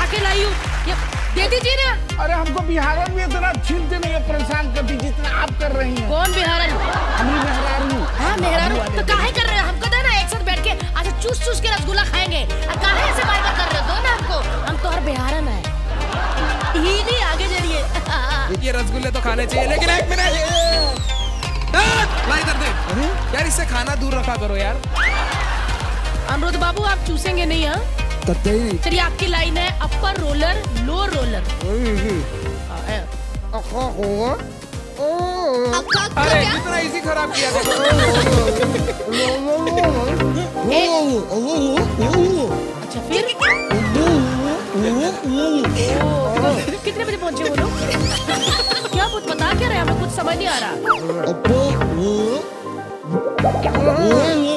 के लाई हूँ, दे दीजिए ना। अरे हमको बिहारन भी इतना छीनते नहीं है, परेशान करती जितना आप कर रही हैं। कौन बिहारन? हमारी मेहरारू। हाँ मेहरारू तो काहे कर रहे हो? हमको दे ना, एक साथ बैठ के आज चूस चूस के रसगुल्ला खाएंगे। काहे ऐसे बात कर रहे हो? दो ना हमको, हम तो हर बिहारन है। ही आगे चलिए। ये रसगुल्ले तो खाने चाहिए, लेकिन एक मिनट लाई कर दे। यार इससे खाना दूर रखा करो यार। अमरुद बाबू आप चूसेंगे नहीं? हाँ चलिए, आपकी लाइन है अपर रोलर लोअर रोलर। अरे कितना इजी खराब किया देखो। अच्छा फिर कितने बजे पहुंचे वो लोग? क्या कुछ बता क्या रहे? हमें कुछ समझ नहीं आ रहा।